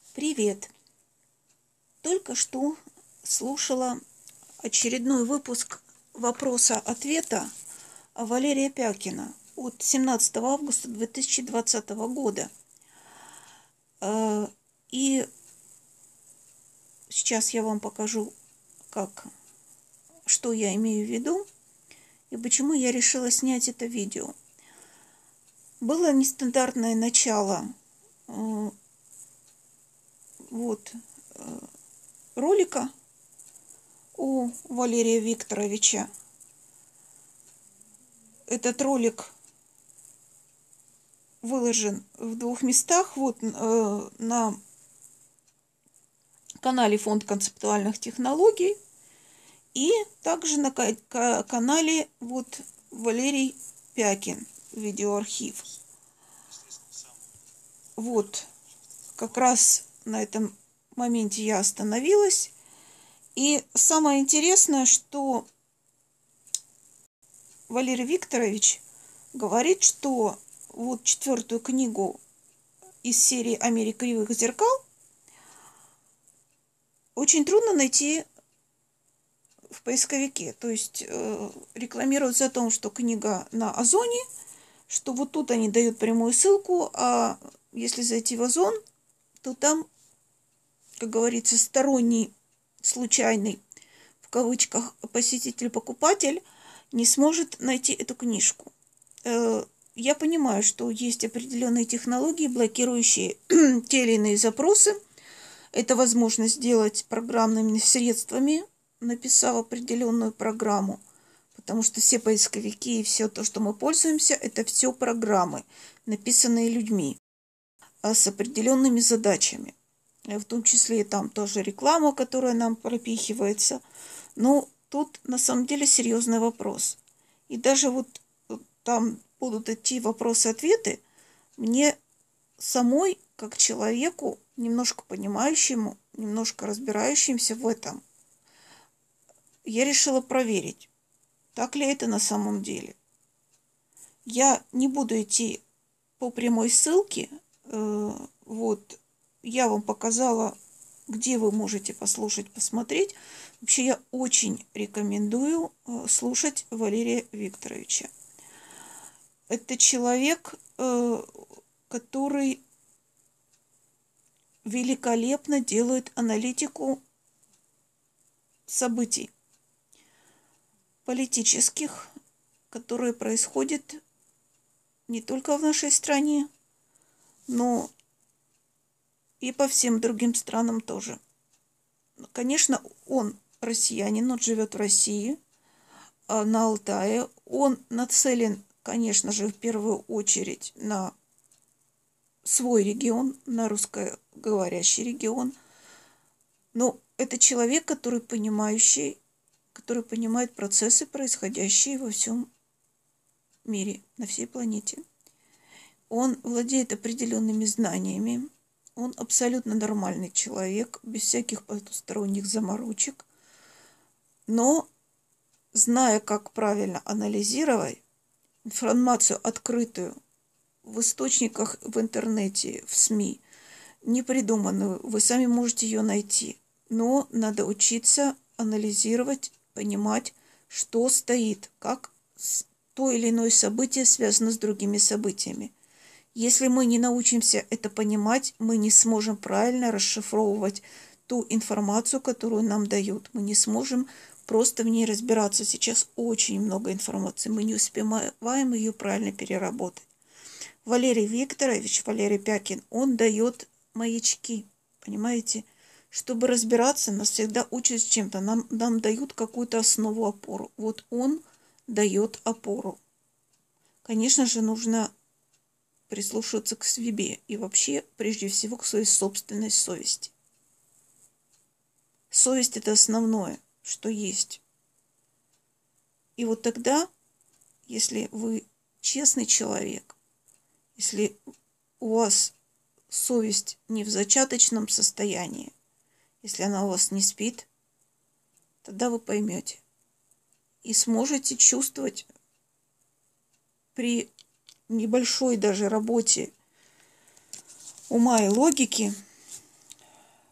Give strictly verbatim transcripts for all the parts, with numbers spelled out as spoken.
Привет! Только что слушала очередной выпуск вопроса-ответа Валерия Пякина от семнадцатого августа две тысячи двадцатого года. И сейчас я вам покажу, как, что я имею в виду и почему я решила снять это видео. Было нестандартное начало вот ролика у Валерия Викторовича. Этот ролик выложен в двух местах. Вот э, на канале Фонд концептуальных технологий и также на канале вот Валерий Пякин видеоархив. Вот как раз на этом моменте я остановилась. И самое интересное, что Валерий Викторович говорит, что вот четвертую книгу из серии «О мире кривых зеркал» очень трудно найти в поисковике. То есть э, рекламируется о том, что книга на Озоне, что вот тут они дают прямую ссылку, а если зайти в Озон, то там, как говорится, сторонний, случайный, в кавычках, посетитель-покупатель не сможет найти эту книжку. Э, я понимаю, что есть определенные технологии, блокирующие те или иные запросы. Это возможно сделать программными средствами, написав определенную программу, потому что все поисковики и все то, что мы пользуемся, это все программы, написанные людьми, с определенными задачами. В том числе и там тоже реклама, которая нам пропихивается. Но тут на самом деле серьезный вопрос. И даже вот там будут идти вопросы-ответы, мне самой, как человеку, немножко понимающему, немножко разбирающимся в этом, я решила проверить, так ли это на самом деле. Я не буду идти по прямой ссылке. Вот, я вам показала, где вы можете послушать, посмотреть. Вообще, я очень рекомендую слушать Валерия Викторовича. Это человек, который великолепно делает аналитику событий политических, которые происходят не только в нашей стране, но и по всем другим странам тоже. Конечно, он россиянин, он живет в России, на Алтае. Он нацелен, конечно же, в первую очередь на свой регион, на русскоговорящий регион. Но это человек, который понимающий, который понимает процессы, происходящие во всем мире, на всей планете. Он владеет определенными знаниями. Он абсолютно нормальный человек, без всяких потусторонних заморочек. Но, зная, как правильно анализировать информацию открытую в источниках, в интернете, в СМИ, не придуманную, вы сами можете ее найти. Но надо учиться анализировать, понимать, что стоит, как то или иное событие связано с другими событиями. Если мы не научимся это понимать, мы не сможем правильно расшифровывать ту информацию, которую нам дают. Мы не сможем просто в ней разбираться. Сейчас очень много информации, мы не успеваем ее правильно переработать. Валерий Викторович, Валерий Пякин, он дает маячки, понимаете? Чтобы разбираться, нас всегда учат с чем-то. Нам, нам дают какую-то основу, опору. Вот он дает опору. Конечно же, нужно прислушиваться к себе и вообще, прежде всего, к своей собственной совести. Совесть – это основное, что есть. И вот тогда, если вы честный человек, если у вас совесть не в зачаточном состоянии, если она у вас не спит, тогда вы поймете и сможете чувствовать при небольшой даже работе ума и логики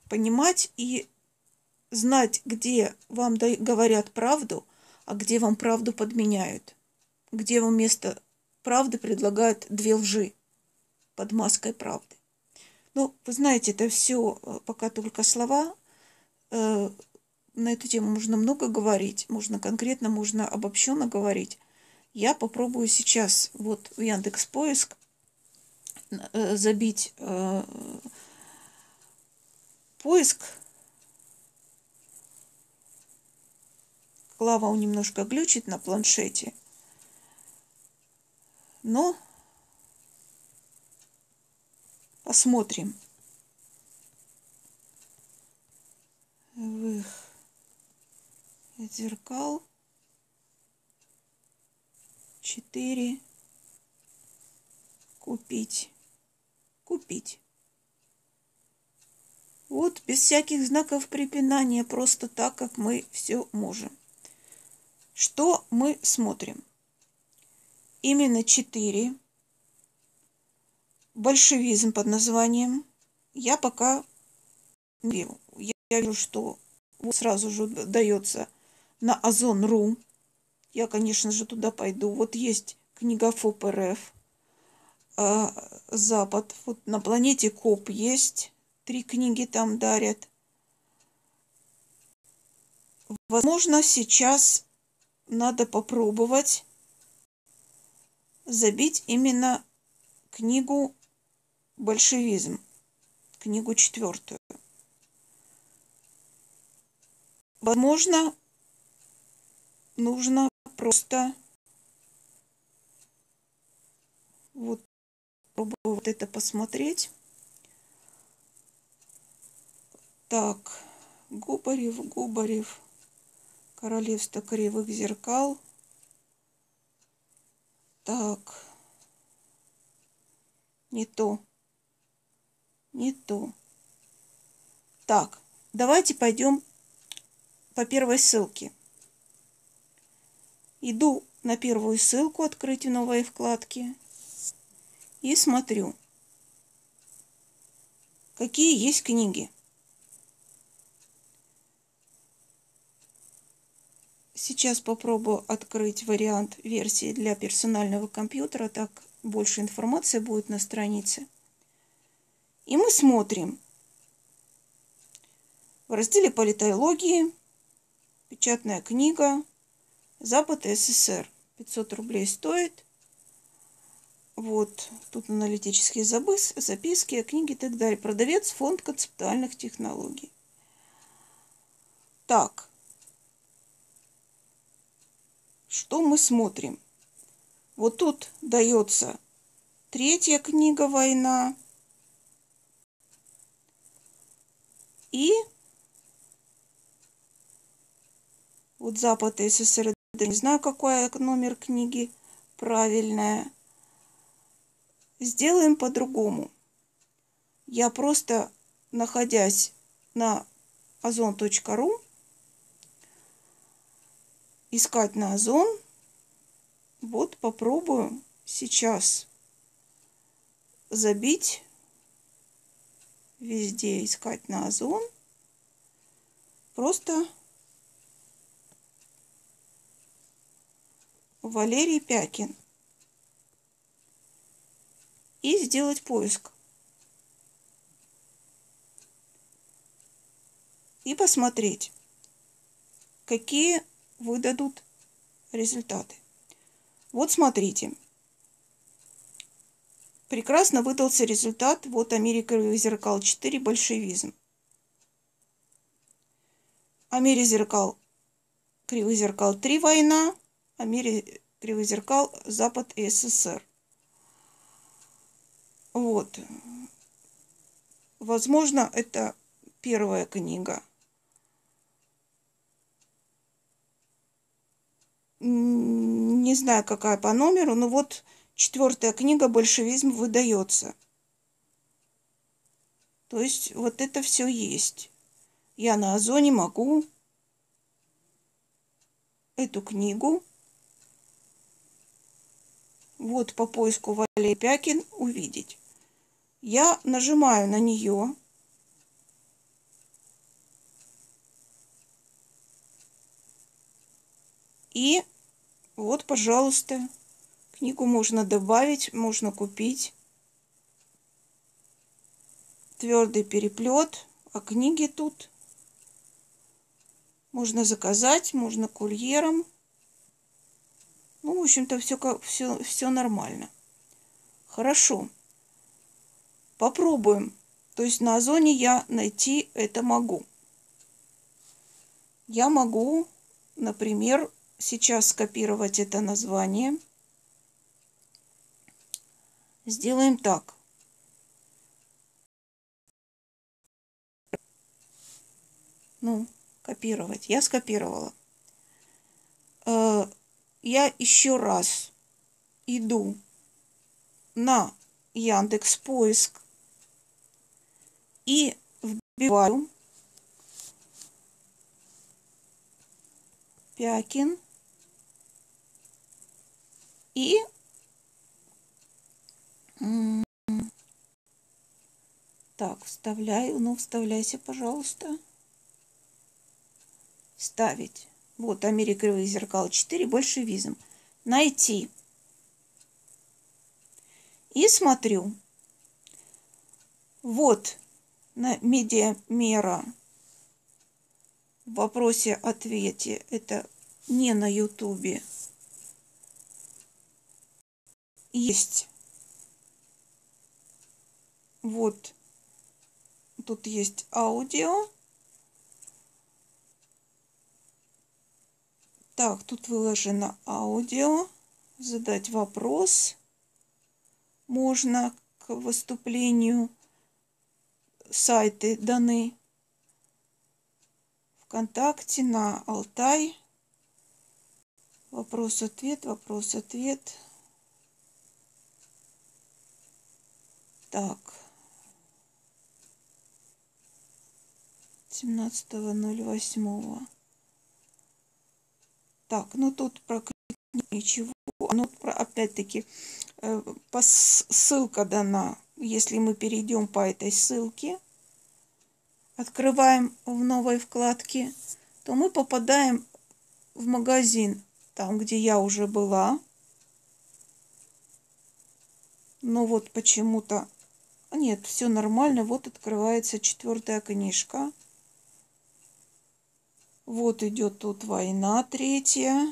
понимать и знать, где вам говорят правду, а где вам правду подменяют, где вам вместо правды предлагают две лжи под маской правды. Ну, вы знаете, это все пока только слова. На эту тему можно много говорить, можно конкретно, можно обобщенно говорить. Я попробую сейчас вот в Яндекс.Поиск забить э, поиск. Клава немножко глючит на планшете, но посмотрим. Вых зеркал четыре. Купить. Купить. Вот без всяких знаков препинания, просто так, как мы все можем. Что мы смотрим? Именно четыре. Большевизм под названием. Я пока не вижу. Я, я вижу, что вот сразу же дается на Озон точка ру. Я, конечно же, туда пойду. Вот есть Книгофоб РФ. Э, Запад. Вот на планете Коп есть. Три книги там дарят. Возможно, сейчас надо попробовать забить именно книгу «Большевизм», книгу четвертую. Возможно, нужно просто вот попробую вот это посмотреть. Так, Губарев, Губарев, Королевство кривых зеркал. Так, не то, не то. Так, давайте пойдем по первой ссылке. Иду на первую ссылку, открыть в новой вкладке, и смотрю, какие есть книги. Сейчас попробую открыть вариант версии для персонального компьютера, так больше информации будет на странице. И мы смотрим. В разделе политологии печатная книга «Запад и СССР». пятьсот рублей стоит. Вот, тут аналитические записки о книге и так далее. Продавец фонд концептуальных технологий. Так. Что мы смотрим? Вот тут дается третья книга «Война». И вот Запад и СССР. Не знаю, какой номер книги правильная. Сделаем по-другому. Я просто, находясь на озон точка ру, искать на Озон. Вот попробую сейчас забить везде, искать на Озон. Просто Валерий Пякин. И сделать поиск. И посмотреть, какие выдадут результаты. Вот смотрите. Прекрасно выдался результат. Вот «О мире кривых зеркал четыре. Большевизм». «О мире зеркал, кривых зеркал три. Война». «О мире кривых зеркал Запад и СССР». Вот. Возможно, это первая книга. Не знаю, какая по номеру, но вот четвертая книга «Большевизм» выдается. То есть вот это все есть. Я на Озоне могу эту книгу вот по поиску Валерий Пякин увидеть. Я нажимаю на нее. И вот, пожалуйста, книгу можно добавить, можно купить. Твердый переплет, а книги тут можно заказать, можно курьером. Ну, в общем-то, все, все, все нормально. Хорошо. Попробуем. То есть на Озоне я найти это могу. Я могу, например, сейчас скопировать это название. Сделаем так. Ну, копировать. Я скопировала. Я еще раз иду на Яндекс.Поиск и вбиваю Пякин и так, вставляю. Ну, вставляйся, пожалуйста. Ставить. Вот, Америка Кривых Зеркал четыре, большевизм. Найти. И смотрю. Вот на медиамера в вопросе-ответе. Это не на Ютубе. Есть. Вот. Тут есть аудио. Так, тут выложено аудио. Задать вопрос можно к выступлению. Сайты даны. ВКонтакте, на Алтай. Вопрос-ответ, вопрос-ответ. Так. семнадцатого ноль восьмого. Так, ну тут про ничего. Ну, опять-таки, ссылка дана. Если мы перейдем по этой ссылке, открываем в новой вкладке, то мы попадаем в магазин, там, где я уже была. Но вот почему-то... Нет, все нормально. Вот открывается четвертая книжка. Вот идет тут война третья.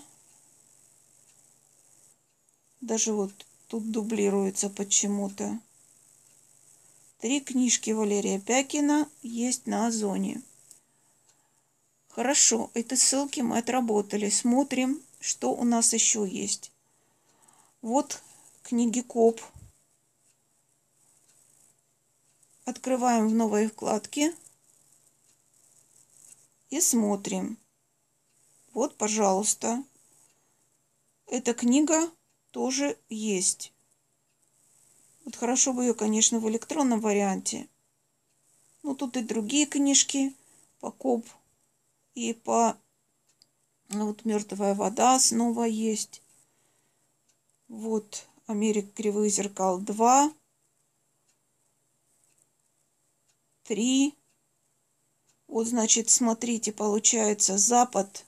Даже вот тут дублируется почему-то. Три книжки Валерия Пякина есть на Озоне. Хорошо, эти ссылки мы отработали. Смотрим, что у нас еще есть. Вот книги Коп. Открываем в новой вкладке. И смотрим. Вот, пожалуйста. Эта книга тоже есть. Вот хорошо бы ее, конечно, в электронном варианте. Ну, тут и другие книжки по Коп. И по... Вот «Мертвая вода» снова есть. Вот «Америка Кривых Зеркал два». три. Вот, значит, смотрите, получается Запад.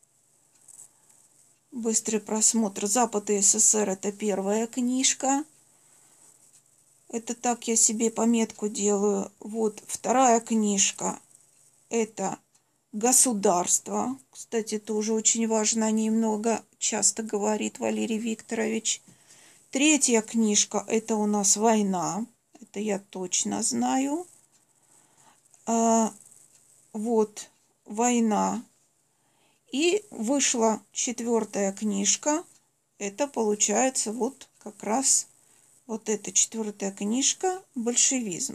Быстрый просмотр. Запад и СССР — это первая книжка. Это так я себе пометку делаю. Вот вторая книжка. Это государство. Кстати, тоже очень важно. О ней много часто говорит Валерий Викторович. Третья книжка. Это у нас война. Это я точно знаю. А, вот война. И вышла четвертая книжка. Это получается вот как раз вот эта четвертая книжка «Большевизм».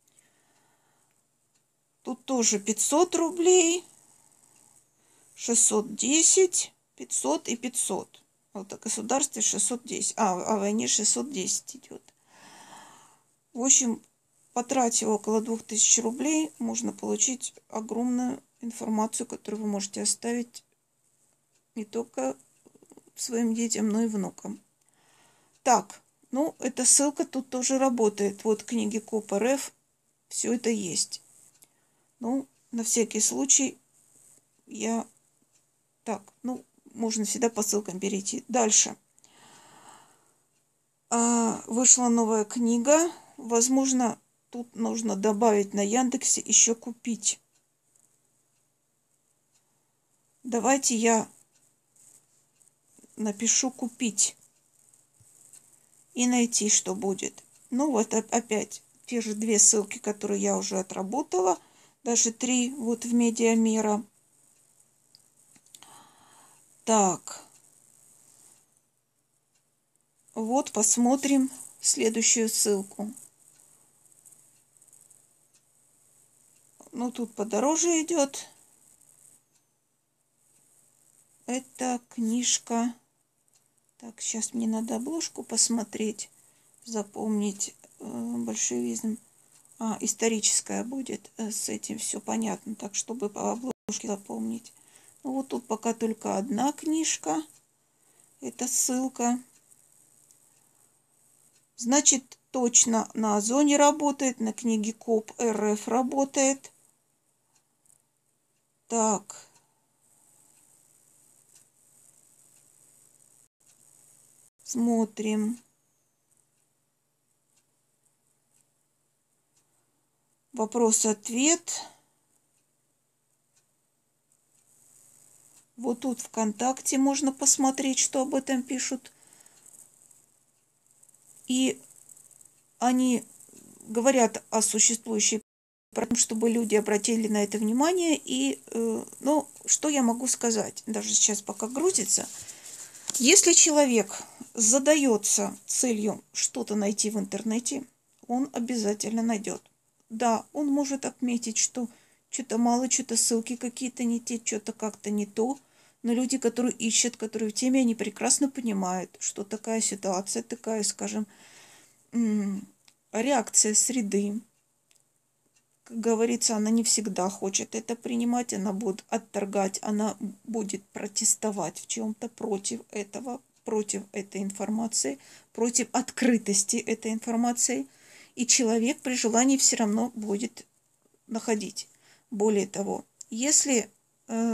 Тут тоже пятьсот рублей, шестьсот десять, пятьсот и пятьсот. Вот о государстве шестьсот десять. А, о войне шестьсот десять идет. В общем, потратив около двух тысяч рублей, можно получить огромную информацию, которую вы можете оставить не только своим детям, но и внукам. Так, ну, эта ссылка тут тоже работает. Вот книги Коп РФ, все это есть. Ну, на всякий случай я... Так, ну, можно всегда по ссылкам перейти. Дальше. А, вышла новая книга. Возможно, тут нужно добавить на Яндексе еще купить. Давайте я напишу купить и найти, что будет. Ну вот опять те же две ссылки, которые я уже отработала. Даже три вот в Медиамира. Так. Вот посмотрим следующую ссылку. Ну тут подороже идет. Это книжка. Так, сейчас мне надо обложку посмотреть, запомнить. Э, большевизм. А, историческая будет. Э, с этим все понятно. Так, чтобы по обложке запомнить. Ну, вот тут пока только одна книжка. Это ссылка. Значит, точно на Озоне работает, на книге Коп РФ работает. Так. Смотрим. Вопрос-ответ. Вот тут ВКонтакте можно посмотреть, что об этом пишут. И они говорят о существующей проблеме, чтобы люди обратили на это внимание. И, э, ну, что я могу сказать? Даже сейчас пока грузится. Если человек задается целью что-то найти в интернете, он обязательно найдет. Да, он может отметить, что что-то мало, что-то ссылки какие-то не те, что-то как-то не то. Но люди, которые ищут, которые в теме, они прекрасно понимают, что такая ситуация, такая, скажем, реакция среды. Как говорится, она не всегда хочет это принимать, она будет отторгать, она будет протестовать в чем-то против этого, против этой информации, против открытости этой информации. И человек при желании все равно будет находить. Более того, если э,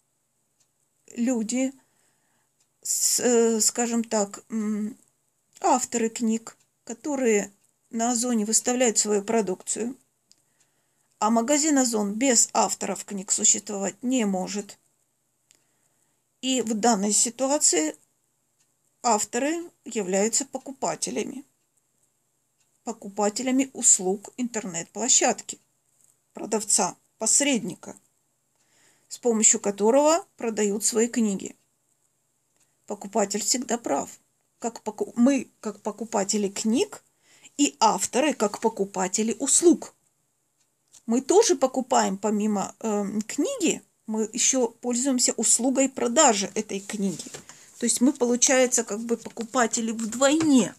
люди, с, э, скажем так, э, авторы книг, которые на Озоне выставляют свою продукцию, а магазин Озон без авторов книг существовать не может. И в данной ситуации авторы являются покупателями. Покупателями услуг интернет-площадки, продавца, посредника, с помощью которого продают свои книги. Покупатель всегда прав. Как поку... Мы, как покупатели книг, и авторы, как покупатели услуг. Мы тоже покупаем, помимо э, книги, мы еще пользуемся услугой продажи этой книги. То есть мы, получается, как бы покупатели вдвойне.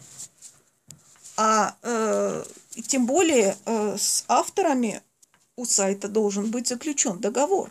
А э, тем более э, с авторами у сайта должен быть заключен договор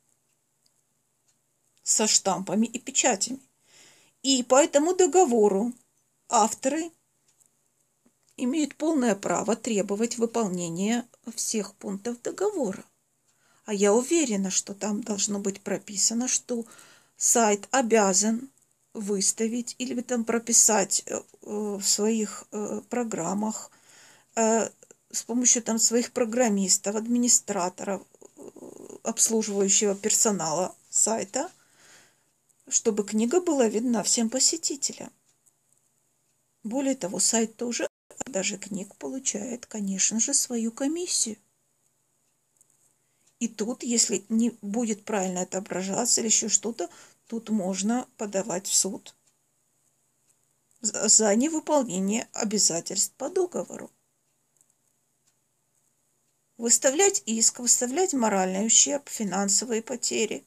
со штампами и печатями. И по этому договору авторы имеют полное право требовать выполнения всех пунктов договора. А я уверена, что там должно быть прописано, что сайт обязан выставить или там прописать в своих программах с помощью там своих программистов, администраторов, обслуживающего персонала сайта, чтобы книга была видна всем посетителям. Более того, сайт тоже, даже книг, получает, конечно же, свою комиссию. И тут, если не будет правильно отображаться или еще что-то, тут можно подавать в суд за невыполнение обязательств по договору. Выставлять иск, выставлять моральный ущерб, финансовые потери.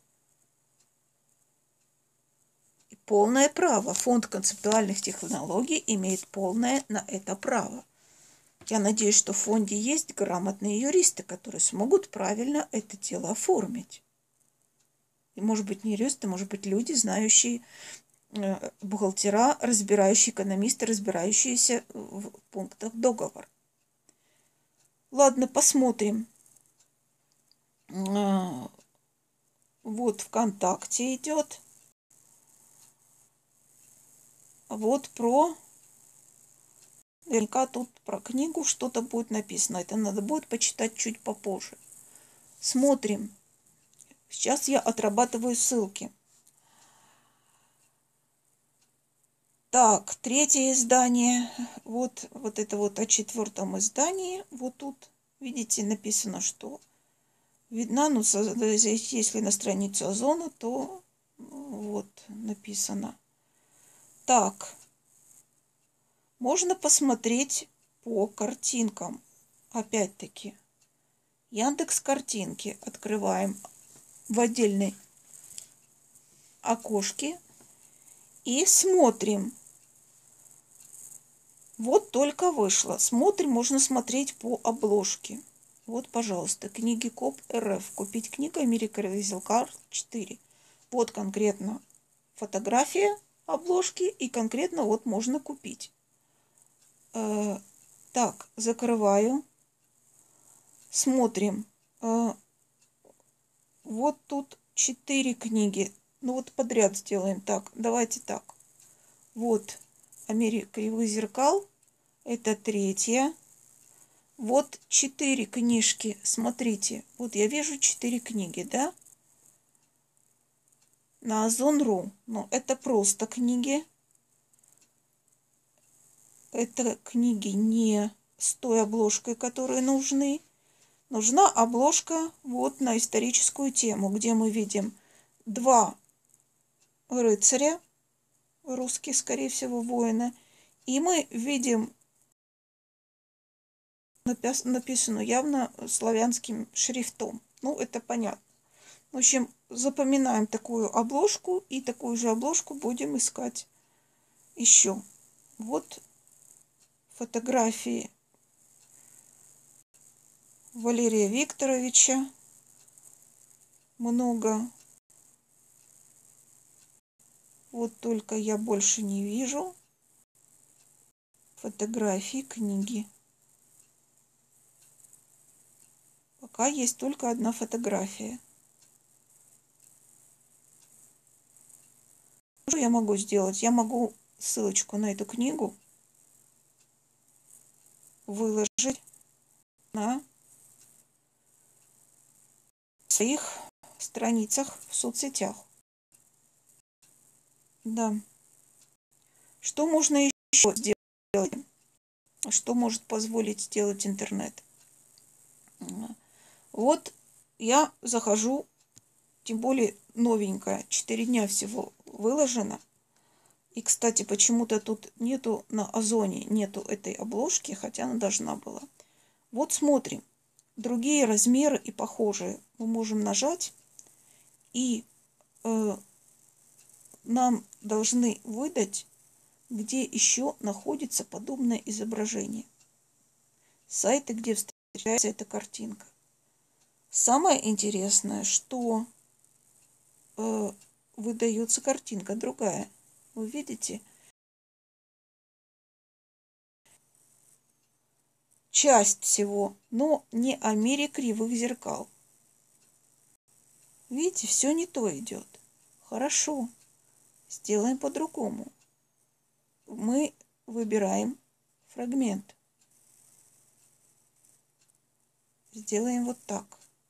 И полное право. Фонд концептуальных технологий имеет полное на это право. Я надеюсь, что в фонде есть грамотные юристы, которые смогут правильно это дело оформить. И, может быть, не юристы, может быть, люди, знающие, э, бухгалтера, разбирающие, экономисты, разбирающиеся в пунктах договора. Ладно, посмотрим. Вот ВКонтакте идет. вот про... Наверняка тут про книгу что-то будет написано. Это надо будет почитать чуть попозже. Смотрим. Сейчас я отрабатываю ссылки. Так, третье издание. Вот, вот это вот о четвертом издании. Вот тут, видите, написано, что видна, ну, если на страницу Озона, то вот написано. Так, можно посмотреть по картинкам. Опять-таки, Яндекс картинки открываем в отдельной окошке и смотрим. Вот только вышло. Смотрим, можно смотреть по обложке. Вот, пожалуйста, книги Коп РФ. Купить книгу Америка Визелкар четыре. Вот конкретно фотография обложки и конкретно вот можно купить. Э, так, закрываю. Смотрим. Э, вот тут четыре книги. Ну вот подряд сделаем. Так, давайте так. Вот Америка Кривых Зеркал. Это третья. Вот четыре книжки. Смотрите. Вот я вижу четыре книги, да? На Озон точка ру. Но это просто книги. Это книги не с той обложкой, которые нужны. Нужна обложка вот на историческую тему, где мы видим два рыцаря, русские, скорее всего, воины, и мы видим написано явно славянским шрифтом. Ну, это понятно. В общем, запоминаем такую обложку, и такую же обложку будем искать еще. Вот фотографии Валерия Викторовича. Много. Вот только я больше не вижу фотографий книги. Пока есть только одна фотография. Что я могу сделать? Я могу ссылочку на эту книгу выложить на своих страницах в соцсетях. Да. Что можно еще сделать? Что может позволить сделать интернет? Вот я захожу, тем более новенькая, четыре дня всего выложено. И, кстати, почему-то тут нету на Озоне, нету этой обложки, хотя она должна была. Вот смотрим. Другие размеры и похожие мы можем нажать, и э, нам должны выдать, где еще находится подобное изображение. Сайты, где встречается эта картинка. Самое интересное, что э, выдается картинка другая. Вы видите? Часть всего, но не о мире кривых зеркал. Видите, все не то идет. Хорошо. Сделаем по-другому. Мы выбираем фрагмент. Сделаем вот так.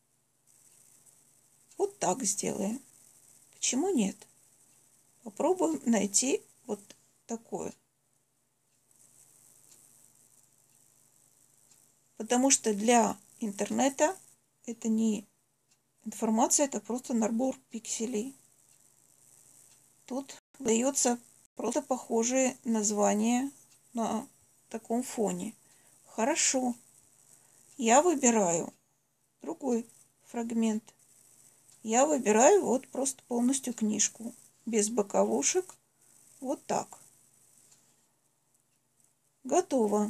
Вот так сделаем. Почему нет? Попробуем найти вот такое. Потому что для интернета это не информация, это просто набор пикселей. Тут дается просто похожие названия на таком фоне. Хорошо. Я выбираю другой фрагмент. Я выбираю вот просто полностью книжку. Без боковушек. Вот так. Готово.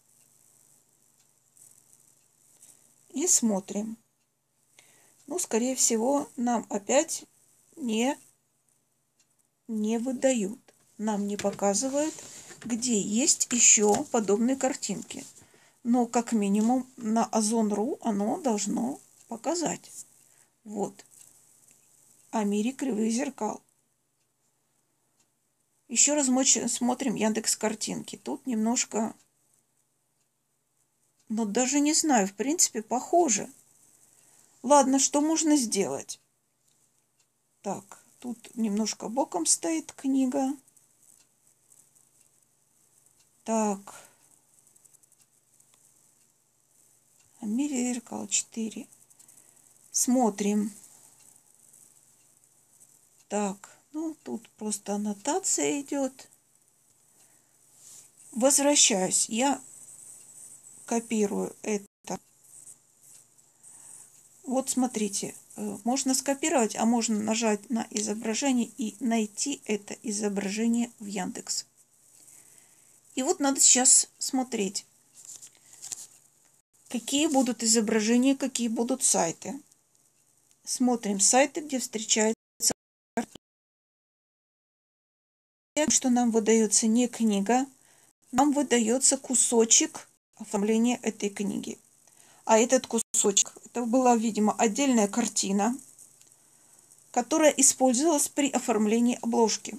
И смотрим. Ну, скорее всего, нам опять не, не выдают. Нам не показывают, где есть еще подобные картинки. Но, как минимум, на Озон точка ру оно должно показать. Вот. О мире кривых зеркал. Еще раз мы смотрим Яндекс картинки. Тут немножко, ну даже не знаю, в принципе, похоже. Ладно, что можно сделать? Так, тут немножко боком стоит книга. Так. В мире зеркал четыре. Смотрим. Так, ну тут просто аннотация идет. Возвращаюсь. Я копирую это. Вот смотрите, можно скопировать, а можно нажать на изображение и найти это изображение в Яндекс. И вот надо сейчас смотреть, какие будут изображения, какие будут сайты. Смотрим сайты, где встречается, что нам выдается не книга, нам выдается кусочек оформления этой книги. А этот кусочек, это была, видимо, отдельная картина, которая использовалась при оформлении обложки.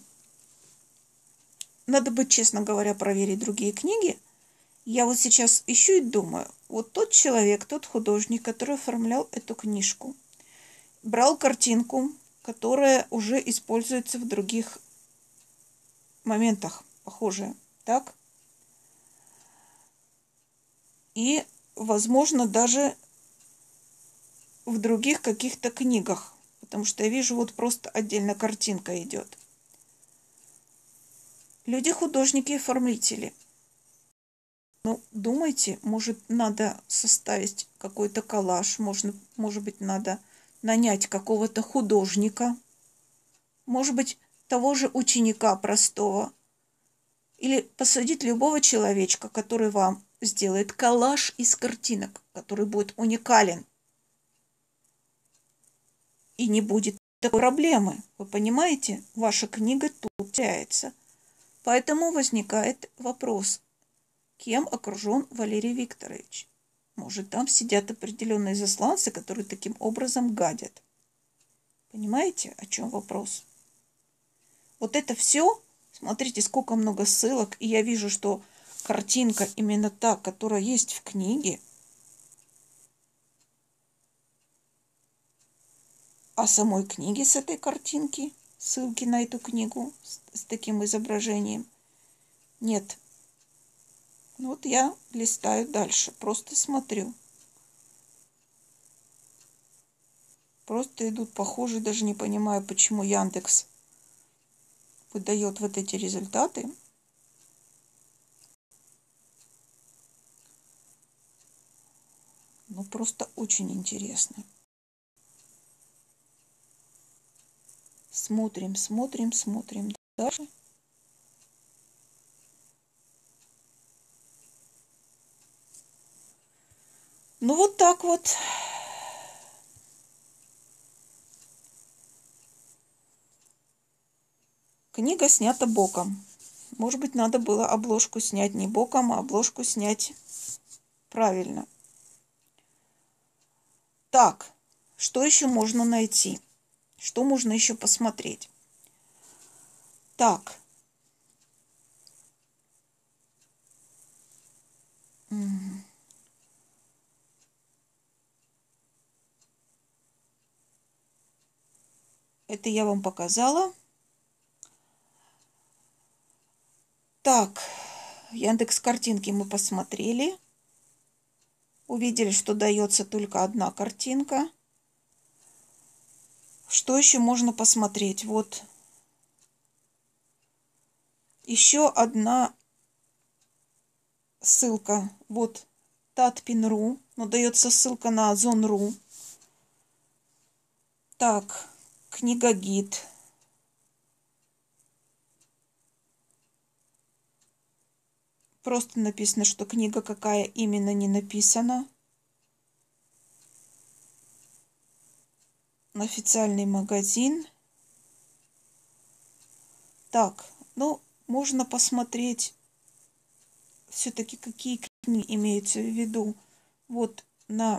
Надо быть, честно говоря, проверить другие книги. Я вот сейчас ищу и думаю, вот тот человек, тот художник, который оформлял эту книжку, брал картинку, которая уже используется в других моментах, похожая, так? И, возможно, даже в других каких-то книгах, потому что я вижу, вот просто отдельно картинка идет. Люди, художники и оформители. Ну, думайте, может, надо составить какой-то коллаж, можно, может быть, надо нанять какого-то художника, может быть, того же ученика простого, или посадить любого человечка, который вам сделает коллаж из картинок, который будет уникален. И не будет такой проблемы. Вы понимаете? Ваша книга тут теряется. Поэтому возникает вопрос, кем окружен Валерий Викторович? Может, там сидят определенные засланцы, которые таким образом гадят. Понимаете, о чем вопрос? Вот это все, смотрите, сколько много ссылок, и я вижу, что картинка именно та, которая есть в книге, а самой книги с этой картинки, ссылки на эту книгу с, с таким изображением, нет. Вот я листаю дальше, просто смотрю. Просто идут похожие, даже не понимаю, почему Яндекс выдает вот эти результаты. Ну, просто очень интересно. Смотрим, смотрим, смотрим дальше. Ну, вот так вот. Книга снята боком. Может быть, надо было обложку снять не боком, а обложку снять правильно. Так, что еще можно найти? Что можно еще посмотреть? Так. Это я вам показала. Так, Яндекс картинки мы посмотрели. Увидели, что дается только одна картинка. Что еще можно посмотреть? Вот еще одна ссылка. Вот татпин точка ру, но дается ссылка на озон точка ру. Так, книга-гид. Просто написано, что книга какая именно, не написано. Официальный магазин. Так, ну, можно посмотреть все-таки, какие книги имеются в виду. Вот на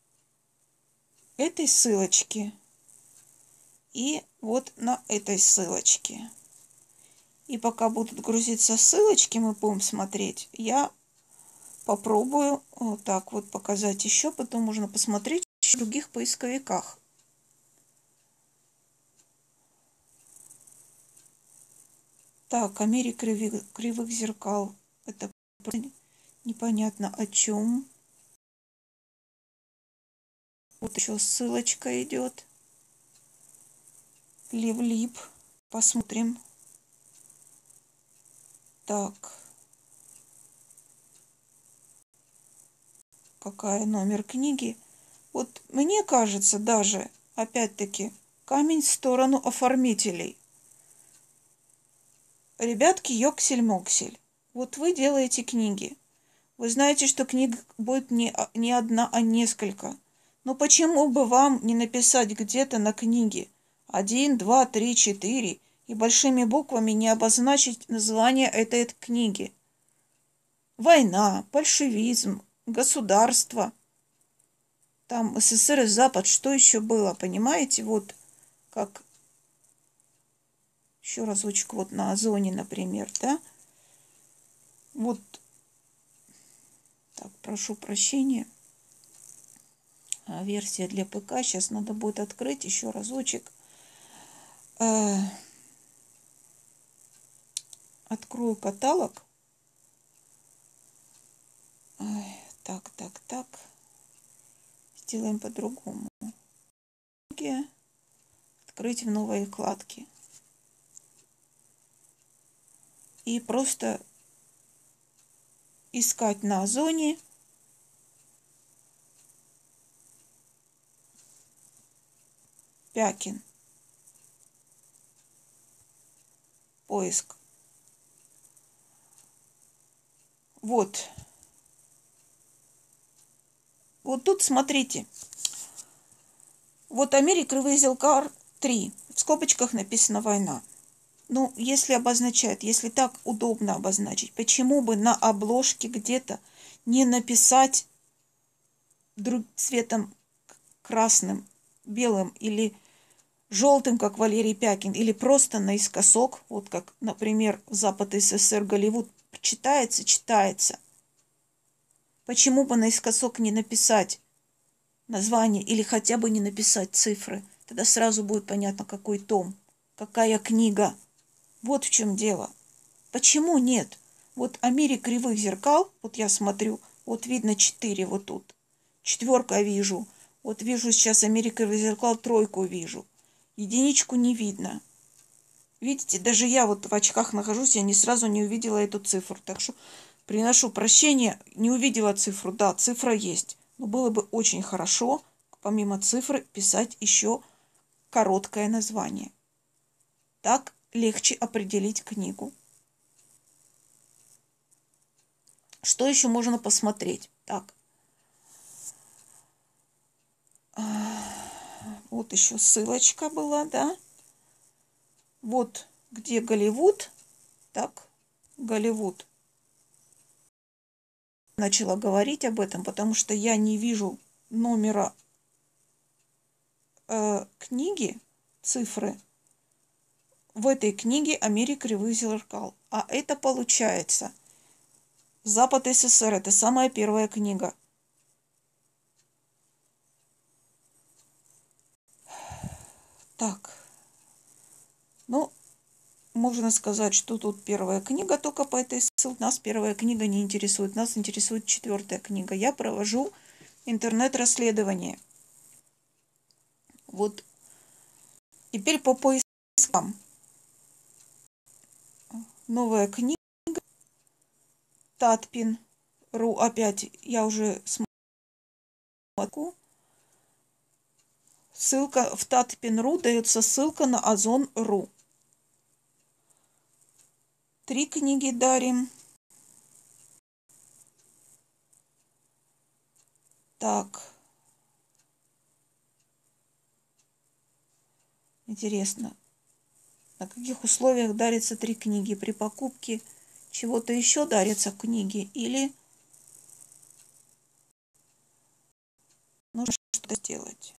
этой ссылочке и вот на этой ссылочке. И пока будут грузиться ссылочки, мы будем смотреть. Я попробую вот так вот показать еще. Потом можно посмотреть в других поисковиках. Так, о мире кривых, кривых зеркал. Это непонятно о чем. Вот еще ссылочка идет. Лив-лип. Посмотрим. Так. Какая номер книги? Вот мне кажется даже, опять-таки, камень в сторону оформителей. Ребятки, ёксель-моксель. Вот вы делаете книги. Вы знаете, что книг будет не, не одна, а несколько. Но почему бы вам не написать где-то на книге один, два, три, четыре и большими буквами не обозначить название этой книги? Война, большевизм, государство. Там СССР и Запад, что еще было, понимаете? Вот как еще разочек вот на Озоне, например, да? Вот, так, прошу прощения. Версия для ПК. Сейчас надо будет открыть еще разочек. Открою каталог. Так, так, так. Сделаем по-другому. Открыть в новой вкладке. И просто искать на Озоне Пякин. Поиск. Вот. Вот тут смотрите. Вот о мире кривых зеркал три. В скобочках написано «Война». Ну, если обозначает, если так удобно обозначить, почему бы на обложке где-то не написать друг, цветом красным, белым или желтым, как Валерий Пякин, или просто наискосок, вот как, например, Запад СССР, Голливуд, читается, читается. Почему бы наискосок не написать название или хотя бы не написать цифры? Тогда сразу будет понятно, какой том, какая книга. Вот в чем дело. Почему нет? Вот о мире кривых зеркал, вот я смотрю, вот видно четыре вот тут. Четверка вижу. Вот вижу сейчас о мире кривых зеркал, тройку вижу. Единичку не видно. Видите, даже я вот в очках нахожусь, я не сразу не увидела эту цифру. Так что приношу прощение, не увидела цифру. Да, цифра есть. Но было бы очень хорошо, помимо цифры, писать еще короткое название. Так легче определить книгу. Что еще можно посмотреть? Так. Вот еще ссылочка была, да? Вот где Голливуд. Так, Голливуд. Начала говорить об этом, потому что я не вижу номера э, книги, цифры в этой книге о мире кривых зеркал. А это получается Запад СССР. Это самая первая книга. Так. Ну, можно сказать, что тут первая книга только по этой ссылке. Нас первая книга не интересует. Нас интересует четвертая книга. Я провожу интернет-расследование. Вот. Теперь по поискам. Новая книга. Татпин. Ру. Опять я уже смотрю. Ссылка в Татпин.ру дается ссылка на Озон.ру. Три книги дарим. Так. Интересно, на каких условиях дарятся три книги? При покупке чего-то еще дарятся книги или нужно что-то сделать?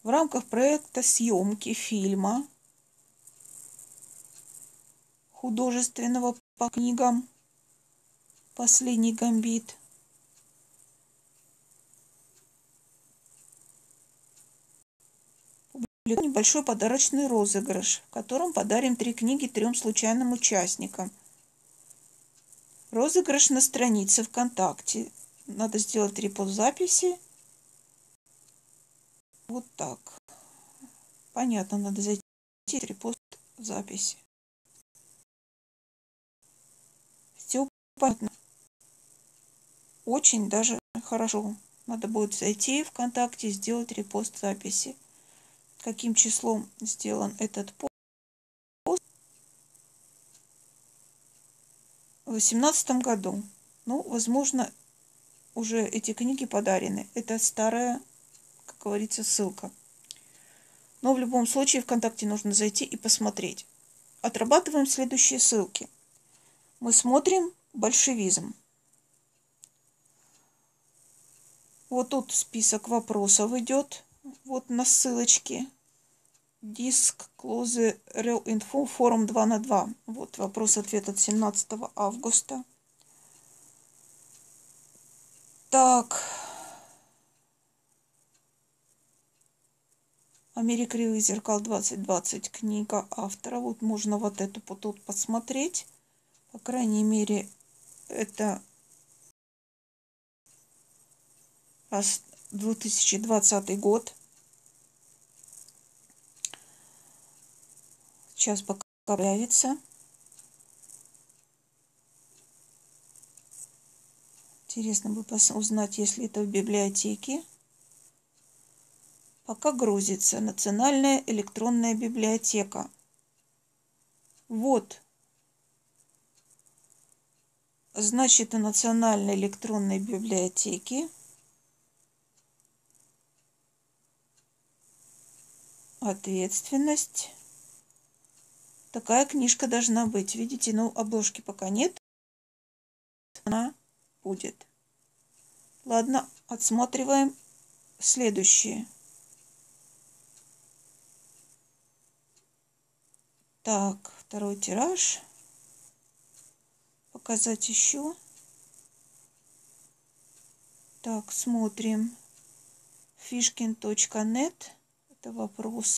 В рамках проекта съемки фильма художественного по книгам «Последний гамбит» небольшой подарочный розыгрыш, в котором подарим три книги трем случайным участникам. Розыгрыш на странице ВКонтакте. Надо сделать репост записи. Вот так. Понятно, надо зайти в репост записи. Все понятно. Очень даже хорошо. Надо будет зайти в ВКонтакте и сделать репост записи. Каким числом сделан этот пост? В восемнадцатом году. Ну, возможно, уже эти книги подарены. Это старая, как говорится, ссылка. Но в любом случае ВКонтакте нужно зайти и посмотреть. Отрабатываем следующие ссылки. Мы смотрим большевизм. Вот тут список вопросов идет. Вот на ссылочке. Диск Close Real Info форум два на два. Вот вопрос-ответ от семнадцатого августа. Так. О мире кривых зеркал двадцать двадцать. Книга автора. Вот можно вот эту вот тут посмотреть. По крайней мере, это две тысячи двадцатый год. Сейчас пока появится. Интересно бы узнать, если это в библиотеке. Пока грузится. Национальная электронная библиотека. Вот. Значит, на Национальной электронной библиотеке ответственность. Такая книжка должна быть. Видите, ну, обложки пока нет. Она будет. Ладно, отсматриваем следующие. Так, второй тираж. Показать еще. Так, смотрим. фишкин точка нет. Это вопрос.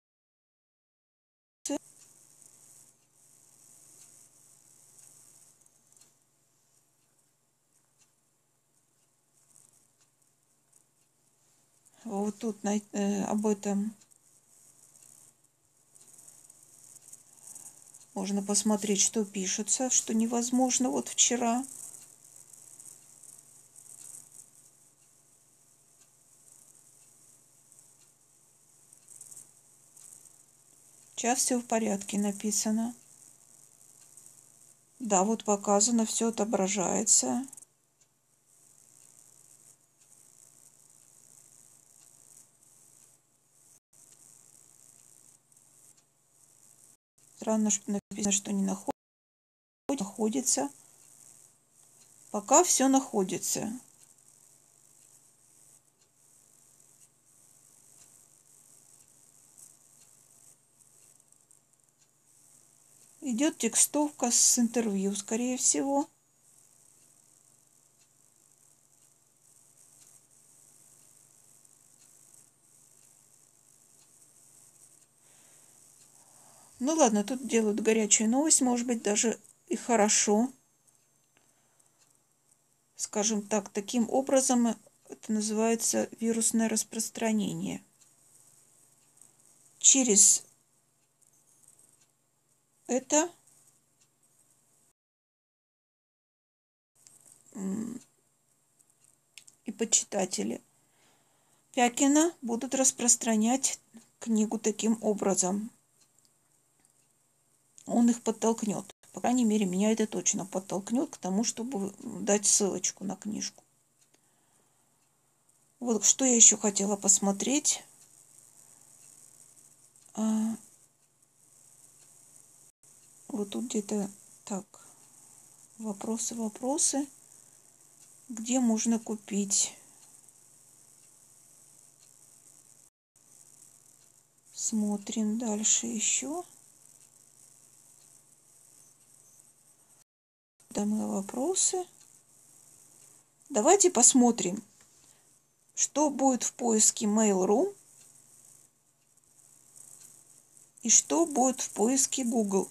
Вот тут э, об этом можно посмотреть, что пишется, что невозможно. Вот вчера. Сейчас все в порядке написано. Да, вот показано, все отображается. Странно, что написано, что не находится. находится. Пока все находится. Идет текстовка с интервью, скорее всего. Ну ладно, тут делают горячую новость, может быть, даже и хорошо. Скажем так, таким образом это называется вирусное распространение. Через это и почитатели Пякина будут распространять книгу таким образом. Он их подтолкнет. По крайней мере, меня это точно подтолкнет к тому, чтобы дать ссылочку на книжку. Вот что я еще хотела посмотреть. А, вот тут где-то так. Вопросы, вопросы. Где можно купить? Смотрим дальше еще. Данные вопросы. Давайте посмотрим, что будет в поиске Mail.ru и что будет в поиске Google.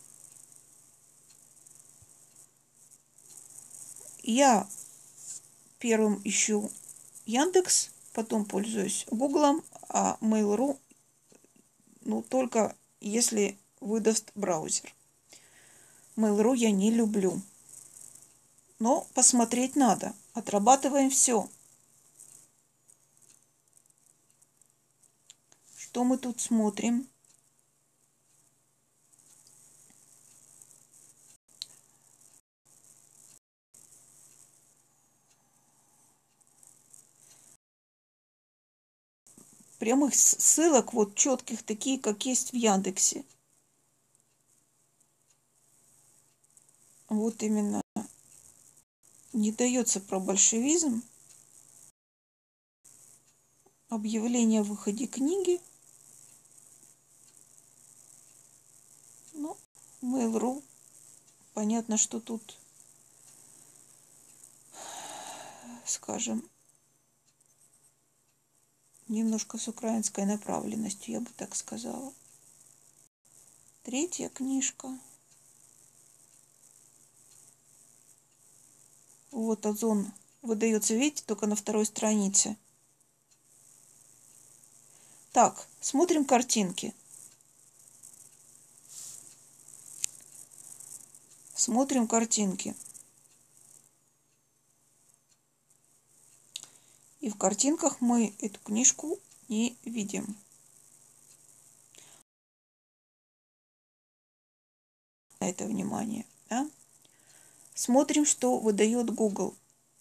Я первым ищу Яндекс, потом пользуюсь Гуглом, а Mail.ru, ну, только если выдаст браузер. Mail.ru я не люблю. Но посмотреть надо. Отрабатываем все. Что мы тут смотрим? Прямых ссылок вот четких, такие, как есть в Яндексе. Вот именно. Не дается про большевизм. Объявление о выходе книги. Ну, Mail.ru. Понятно, что тут, скажем, немножко с украинской направленностью, я бы так сказала. Третья книжка. Вот Озон выдается, видите, только на второй странице. Так, смотрим картинки. Смотрим картинки. И в картинках мы эту книжку не видим. На это внимание. Да? Смотрим, что выдает Google.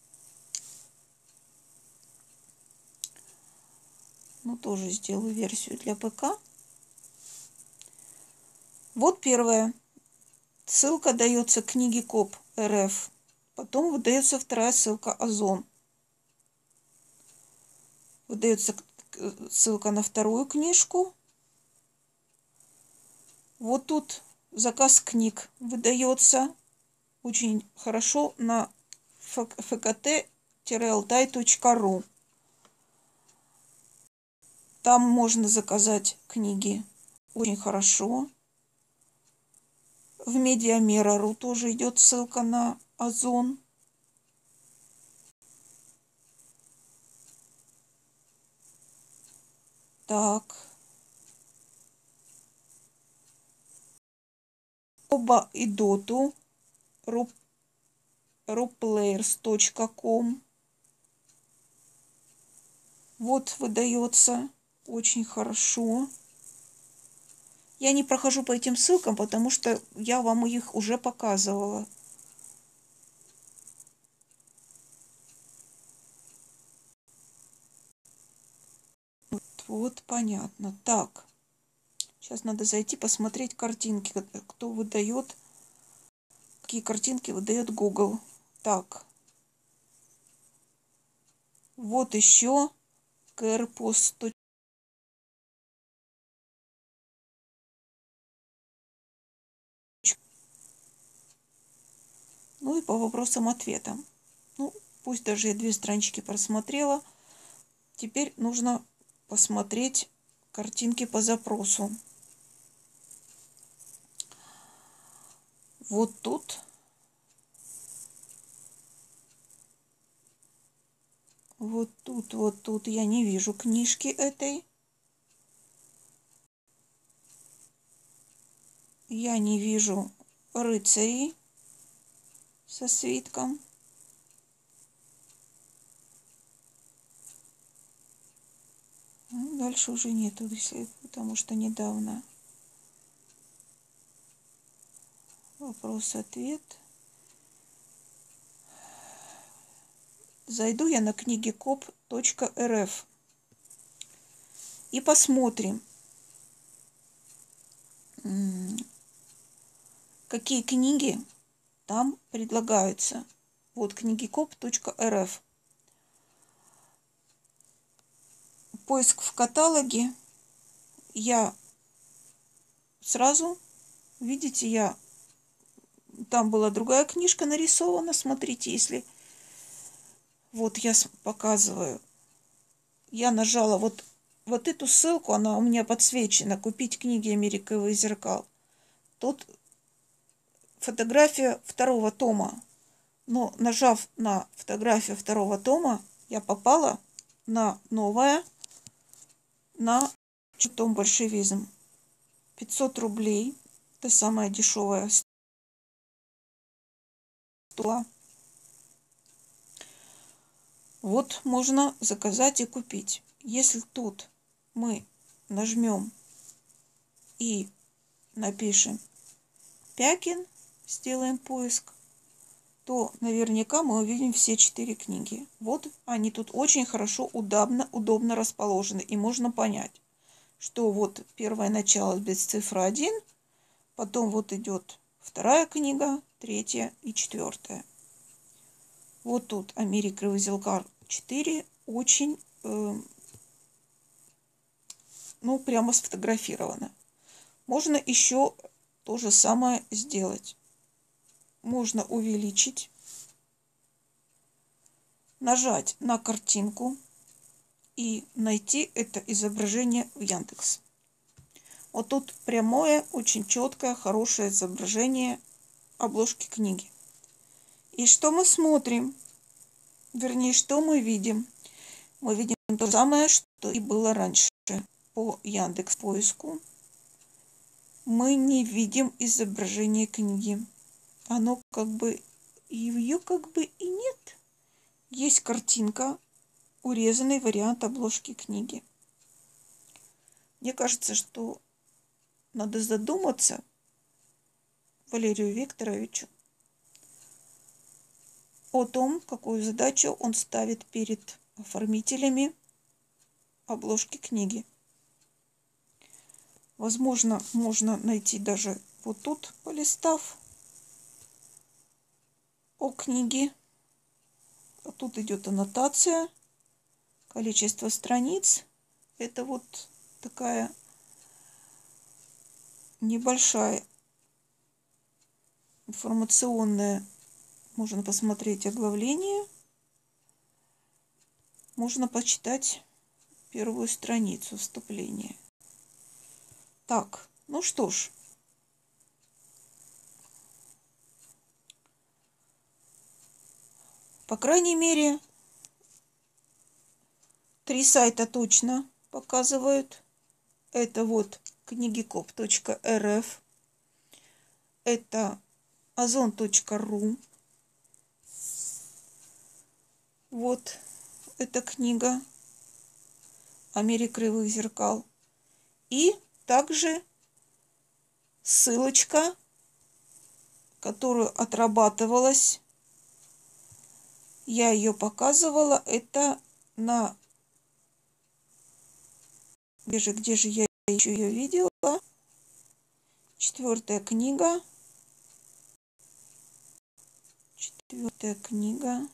Ну, тоже сделаю версию для ПК. Вот первая. Ссылка дается книге Коп РФ. Потом выдается вторая ссылка Озон. Выдается ссылка на вторую книжку. Вот тут заказ книг выдается очень хорошо на эф ка тэ алтай точка ру. Там можно заказать книги очень хорошо. В Медиамера.ру тоже идет ссылка на Озон. Так. Оба и доту. руплеерс точка ком. Вот выдается очень хорошо. Я не прохожу по этим ссылкам, потому что я вам их уже показывала. Вот, вот понятно. Так. Сейчас надо зайти посмотреть картинки, кто выдает, какие картинки выдает Google. Так. Вот еще кэрпост. Ну и по вопросам-ответам. Ну, пусть даже я две странички просмотрела. Теперь нужно посмотреть картинки по запросу. Вот тут. Вот тут, вот тут я не вижу книжки этой. Я не вижу рыцарей со свитком. Ну, дальше уже нету, потому что недавно. Вопрос-ответ. Зайду я на книгикоп точка эр эф и посмотрим, какие книги там предлагаются. Вот книгикоп точка эр эф. Поиск в каталоге. Я сразу, видите, я там была другая книжка нарисована. Смотрите, если вот я показываю, я нажала вот, вот эту ссылку, она у меня подсвечена, купить книги «Америковых зеркал». Тут фотография второго тома. Но нажав на фотографию второго тома, я попала на новое, на том большевизм. пятьсот рублей. Это самая дешевая стола. Вот можно заказать и купить. Если тут мы нажмем и напишем Пякин, сделаем поиск, то наверняка мы увидим все четыре книги. Вот они тут очень хорошо, удобно, удобно расположены. И можно понять, что вот первое начало без цифры один, потом вот идет вторая книга, третья и четвертая. Вот тут «Америковых зеркал четыре» очень, э, ну, прямо сфотографировано. Можно еще то же самое сделать. Можно увеличить, нажать на картинку и найти это изображение в Яндекс. Вот тут прямое, очень четкое, хорошее изображение обложки книги. И что мы смотрим? Вернее, что мы видим? Мы видим то же самое, что и было раньше. По Яндекс поиску мы не видим изображение книги. Оно как бы, ее как бы и нет. Есть картинка, урезанный вариант обложки книги. Мне кажется, что надо задуматься Валерию Викторовичу о том, какую задачу он ставит перед оформителями обложки книги. Возможно, можно найти даже вот тут, полистав, о книге. А тут идет аннотация, количество страниц. Это вот такая небольшая информационная. Можно посмотреть оглавление. Можно почитать первую страницу вступления. Так, ну что ж. По крайней мере, три сайта точно показывают. Это вот книгикоп точка эр эф. Это озон точка ру. Вот эта книга «Америковых зеркал». И также ссылочка, которую отрабатывалась. Я ее показывала. Это на... Где же, где же я еще ее видела? Четвертая книга. Четвертая книга.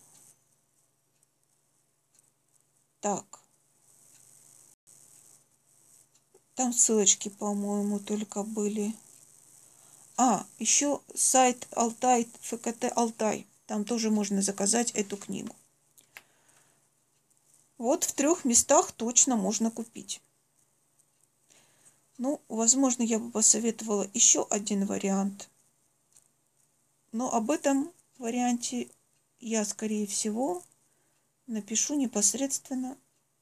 Так. Там ссылочки, по-моему, только были. А, еще сайт Алтай, эф ка тэ Алтай. Там тоже можно заказать эту книгу. Вот в трех местах точно можно купить. Ну, возможно, я бы посоветовала еще один вариант. Но об этом варианте я, скорее всего, напишу непосредственно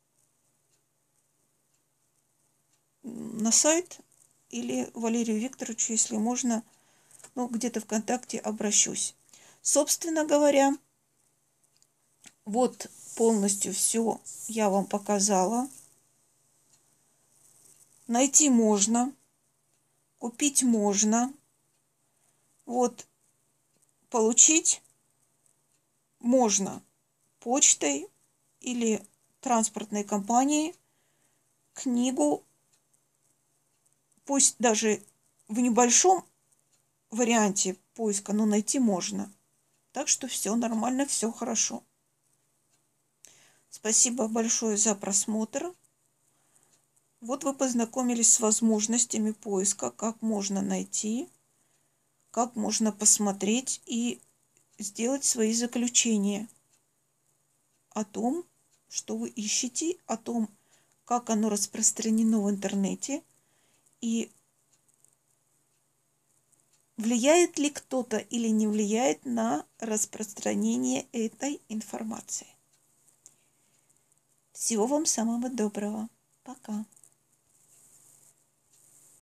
на сайт или Валерию Викторовичу, если можно, ну, где-то ВКонтакте обращусь. Собственно говоря, вот полностью все я вам показала. Найти можно, купить можно. Вот получить можно почтой или транспортной компанией книгу, пусть даже в небольшом варианте поиска, но найти можно. Так что все нормально, все хорошо. Спасибо большое за просмотр. Вот вы познакомились с возможностями поиска, как можно найти, как можно посмотреть и сделать свои заключения о том, что вы ищете, о том, как оно распространено в интернете и влияет ли кто-то или не влияет на распространение этой информации. Всего вам самого доброго. Пока.